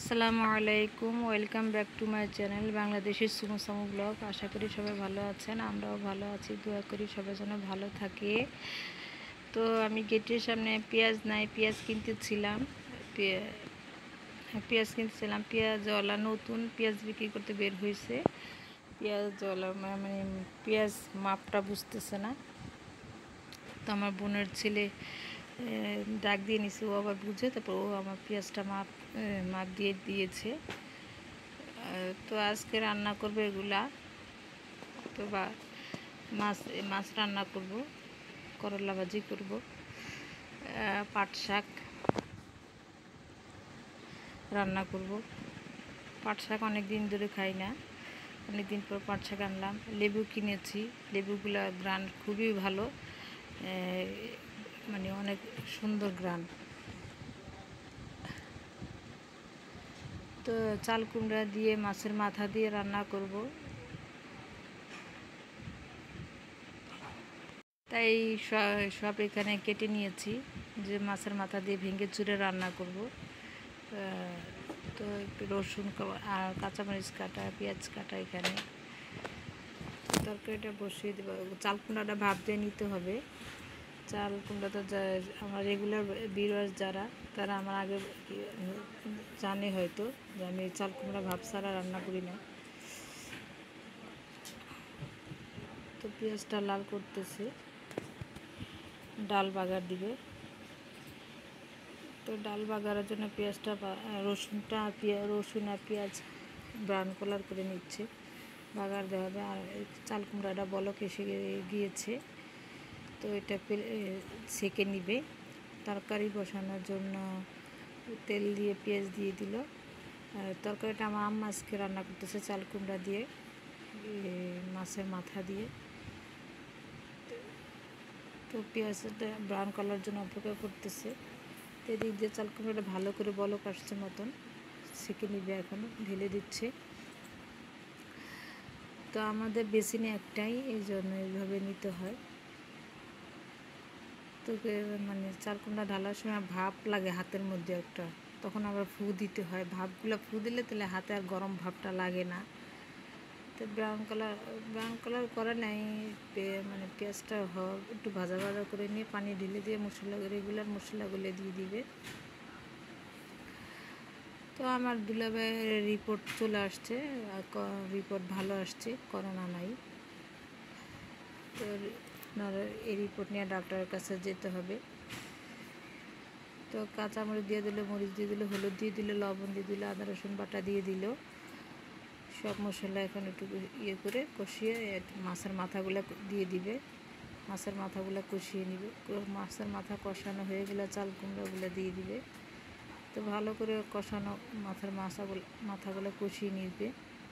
আসসালামু আলাইকুম, welcome back to my channel বাংলাদেশের সুমো সামু ব্লগ। আশা করি সবাই ভালো আছেন, আমরাও ভালো আছি। দোয়া করি সবাই যেন ভালো থাকে। তো আমি গেটের সামনে পেঁয়াজ কিনতেছিলাম। পেঁয়াজওয়ালা নতুন পেঁয়াজ বিক্রি করতে বের হয়েছে। পেঁয়াজওয়ালা মানে পেঁয়াজ মাপটা বুঝতেছে না। তো আমার বোনের ছেলে ডাক দিয়ে নিছে, ও আবার বুঝে, তারপর ও আমার পেঁয়াজটা মাপ দিয়ে দিয়েছে। তো আজকে রান্না করবো এগুলা। তো মাছ রান্না করব, করলা ভাজি করব, পাট শাক রান্না করব। পাট শাক অনেক দিন ধরে খাই না, অনেক দিন পর পাট শাক আনলাম। লেবু কিনেছি, লেবুগুলা গ্রান খুবই ভালো, মানে অনেক সুন্দর গ্রান। তো চাল কুমড়া দিয়ে মাছের মাথা দিয়ে রান্না করব। তাই সব এখানে কেটে নিয়েছি, যে মাছের মাথা দিয়ে ভেঙে চুরে রান্না করব। তো একটু রসুন আর কাঁচামরিচ কাটা, পেঁয়াজ কাটা এখানে। তরকারিটা বসিয়ে দেবো। চাল কুমড়াটা ভাপ দিয়ে নিতে হবে। চাল কুমড়া তো আমার রেগুলার ভিউয়ার্স যারা, তারা আমার আগে জানে হয়তো যে আমি চাল কুমড়া ভাপ ছাড়া রান্না করি না। তো পেঁয়াজটা লাল করতেছে, ডাল বাগার দিবে। তো ডাল বাগারের জন্য রসুন আর পেঁয়াজ ব্রাউন কালার করে নিচ্ছে, বাগার দেওয়া হবে। আর চাল কুমড়াটা বলক এসে গিয়েছে, তো এটা সেঁকে নিবে। তরকারি বসানোর জন্য তেল দিয়ে পেঁয়াজ দিয়ে দিল। তরকারিটা আমার আম্মা আজকে রান্না করতেছে চাল কুমড়া দিয়ে, মাছের মাথা দিয়ে। তো পেঁয়াজটা ব্রাউন কালার জন্য অপেক্ষা করতেছে। তো এদিক দিয়ে চাল কুমড়াটা ভালো করে বলক আসছে মতন সেঁকে নিবে, এখন ঢেলে দিচ্ছে। তো আমাদের বেসিনে একটাই, এই জন্য এইভাবে নিতে হয়। তো মানে চাল কুমড়া ঢালার সময় ভাপ লাগে হাতের মধ্যে একটা, তখন আবার ফু দিতে হয়। ভাপগুলো ফু দিলে তাহলে হাতে আর গরম ভাবটা লাগে না। তো ব্রাউন কালার করা নাই, মানে পেঁয়াজটা একটু ভাজা ভাজা করে নিয়ে পানি ঢেলে দিয়ে রেগুলার মশলাগুলো দিয়ে দিবে। তো আমার দুলাভাইয়ের রিপোর্ট চলে আসছে, রিপোর্ট ভালো আসছে, করোনা নাই। তো আপনার এই রিপোর্ট নিয়ে ডাক্তারের কাছে যেতে হবে। তো কাঁচামরিচ দিয়ে দিল, মরিচ দিয়ে দিল, হলুদ দিয়ে দিল, লবণ দিয়ে দিল, আদা রসুন বাটা দিয়ে দিল। সব মশলা এখন একটু করে কষিয়ে মাছের মাথাগুলো দিয়ে দিবে। মাছের মাথাগুলো কষিয়ে নিবে। মাছের মাথা কষানো হয়ে গেলে চাল কুমড়াগুলো দিয়ে দিবে। তো ভালো করে কষানো মাথাগুলো কষিয়ে নিবে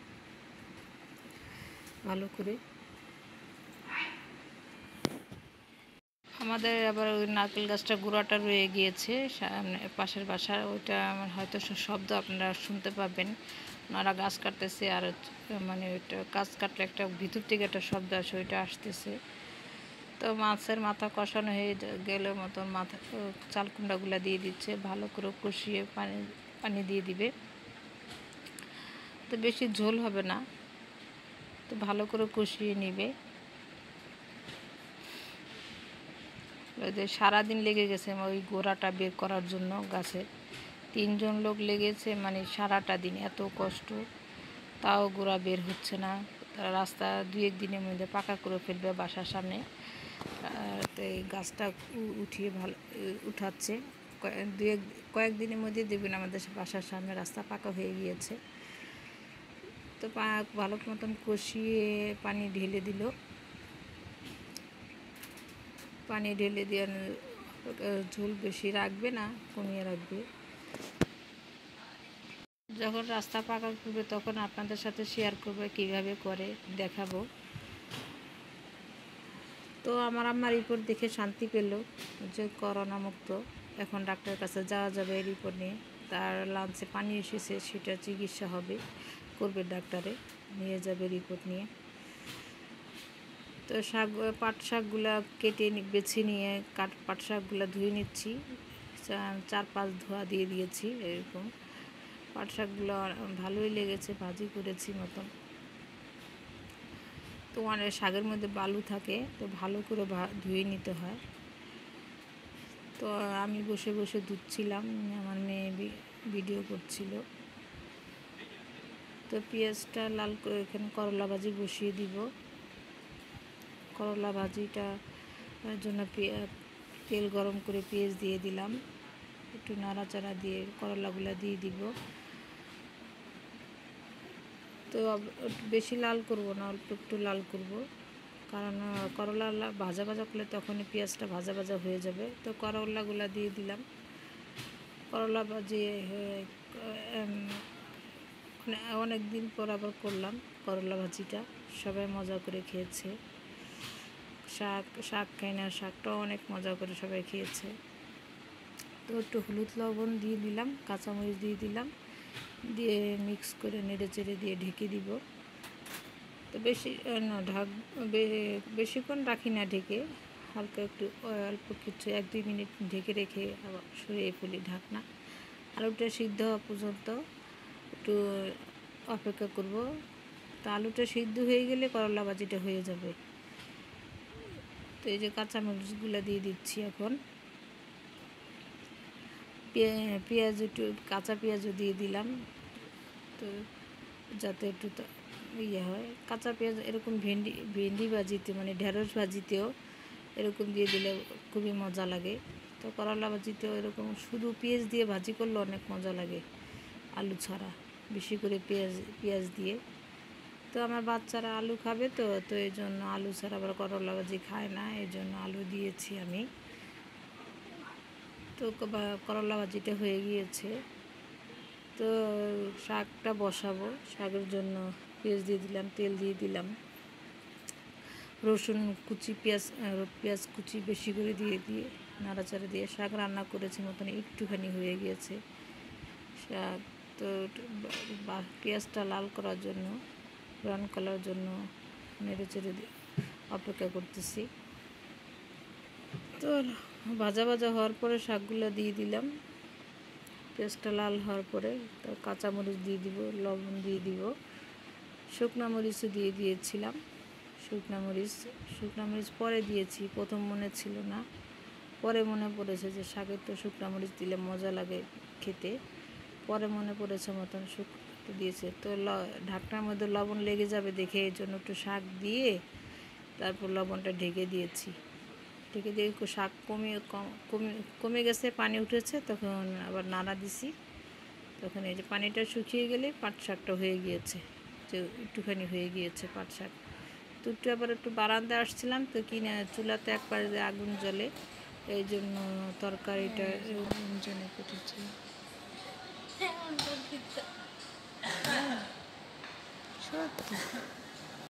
ভালো করে। আমাদের আবার ওই নারকেল গাছটা গোড়াটা রয়ে গিয়েছে পাশের বাসার, ওইটা আমার হয়তো শব্দ আপনারা শুনতে পাবেন। ওনারা গাছ কাটতেছে, আর মানে ওইটা গাছ কাটলে একটা ভিতর থেকে একটা শব্দ আসে, ওইটা আসতেছে। তো মাছের মাথা কষানো হয়ে গেলে মতন চাল কুমড়াগুলো দিয়ে দিচ্ছে, ভালো করে কষিয়ে পানি দিয়ে দিবে। তো বেশি ঝোল হবে না, তো ভালো করে কষিয়ে নিবে। সারাদিন লেগে গেছে ওই গোড়াটা বের করার জন্য গাছের। 3 জন লোক লেগেছে, মানে সারাটা দিন এত কষ্ট, তাও গোড়া বের হচ্ছে না। তারা রাস্তা 2-1 দিনের মধ্যে পাকা করে ফেলবে বাসার সামনে। তো এই গাছটা উঠিয়ে উঠাচ্ছে, কয়েকদিনের মধ্যে দেখবেন আমাদের বাসার সামনে রাস্তা পাকা হয়ে গিয়েছে। তো ভালো মতন কষিয়ে পানি ঢেলে দিল। পানি ঢেলে দিয়ে ঝোল বেশি রাখবে না, কমিয়ে রাখবে। যখন রাস্তা পাকা করবে তখন আপনাদের সাথে শেয়ার করবে, কিভাবে করে দেখাবো। তো আমার আম্মা রিপোর্ট দেখে শান্তি পেল যে করোনা মুক্ত। এখন ডাক্তারের কাছে যাওয়া যাবে এই রিপোর্ট নিয়ে। তার লাঞ্চে পানি এসেছে, সেটা চিকিৎসা করবে ডাক্তারে, নিয়ে যাবে রিপোর্ট নিয়ে। তো পাট শাকগুলা কেটে বেছে নিয়ে পাট শাকগুলা ধুয়ে নিচ্ছি, 4-5 ধোয়া দিয়ে দিয়েছি এরকম। পাট শাকগুলো ভালোই লেগেছে, ভাজি করেছি মতন। তো অনেক শাকের মধ্যে বালু থাকে, তো ভালো করে ধুয়ে নিতে হয়। তো আমি বসে বসে ধুচ্ছিলাম, আমার মেয়ে ভিডিও করছিল। তো পেঁয়াজটা লাল করে এখানে করলা ভাজি বসিয়ে দিব। করলা ভাজিটা জন্য তেল গরম করে পেঁয়াজ দিয়ে দিলাম, একটু নাড়াচাড়া দিয়ে করলাগুলো দিয়ে দিব। তো বেশি লাল করব না, অল্প একটু লাল করব, কারণ করলা ভাজা ভাজা করলে তখনই পেঁয়াজটা ভাজা ভাজা হয়ে যাবে। তো করলাগুলো দিয়ে দিলাম। করলা ভাজি অনেক দিন পর আবার করলাম করলা ভাজিটা, সবাই মজা করে খেয়েছে। শাক খাই না, শাকটাও অনেক মজা করে সবাই খেয়েছে। তো একটু হলুদ লবণ দিয়ে দিলাম, কাঁচামরিচ দিয়ে দিলাম, দিয়ে মিক্স করে নেড়ে চেড়ে দিয়ে ঢেকে দিব। তো বেশিক্ষণ রাখি না ঢেকে, হালকা একটু অল্প কিছু 1-2 মিনিট ঢেকে রেখে আবার সরিয়ে ফেলি ঢাকনা। আলুটা সিদ্ধ হওয়া পর্যন্ত একটু অপেক্ষা করব। তো আলুটা সিদ্ধ হয়ে গেলে করলা ভাজিটা হয়ে যাবে। তো এই যে কাঁচামরিচগুলো দিয়ে দিচ্ছি এখন, পেঁয়াজ একটু কাঁচা পেঁয়াজও দিয়ে দিলাম, তো যাতে একটু ইয়ে হয়। কাঁচা পেঁয়াজ এরকম ভেন্ডি ভাজিতে, মানে ঢেঁড়স ভাজিতেও এরকম দিয়ে দিলে খুবই মজা লাগে। তো করলা ভাজিতেও এরকম শুধু পেঁয়াজ দিয়ে ভাজি করলে অনেক মজা লাগে, আলু ছাড়া, বেশি করে পেঁয়াজ দিয়ে। তো আমার বাচ্চারা আলু খাবে, তো এই জন্য আলু ছাড়া আবার করলা ভাজি খায় না, এই জন্য আলু দিয়েছি আমি। তো করলা ভাজিটা হয়ে গিয়েছে। তো শাকটা বসাবো, শাকের জন্য পেঁয়াজ দিয়ে দিলাম, তেল দিয়ে দিলাম, রসুন কুচি, পেঁয়াজ কুচি বেশি করে দিয়ে নাড়াচাড়া দিয়ে শাক রান্না করেছি মতন একটুখানি হয়ে গিয়েছে শাক। তো পেঁয়াজটা লাল করার জন্য, ব্রাউন কালার জন্য নেড়ে চেড়ে অপেক্ষা করতেছি। তো ভাজা ভাজা হওয়ার পরে শাকগুলো দিয়ে দিলাম, পেঁয়াজটা লাল হওয়ার পরে তো কাঁচামরিচ দিয়ে দিব, লবণ দিয়ে দিব, শুকনো মরিচও দিয়ে দিয়েছিলাম। শুকনো মরিচ পরে দিয়েছি, প্রথম মনে ছিল না, পরে মনে পড়েছে যে শাকের তো শুকনো মরিচ দিলে মজা লাগে খেতে, পরে মনে পড়েছে মতন শুকনো দিয়েছে। তো ঢাকনার মধ্যে লবণ লেগে যাবে দেখে এই জন্য একটু শাক দিয়ে তারপর লবণটা ঢেকে দিয়েছি। ঢেকে দিয়ে শাক কমে গেছে, পানি উঠেছে, তখন আবার নাড়া দিছি। তখন এই যে পানিটা শুকিয়ে গেলে পাট শাকটা হয়ে গিয়েছে, যে একটুখানি হয়ে গিয়েছে পাট শাক। তো একটু আবার একটু বারান্দায় আসছিলাম, তো কিনা চুলাতে একবারে আগুন জ্বলে, এই জন্য তরকারিটা জন্য কেটেছি। সত্যি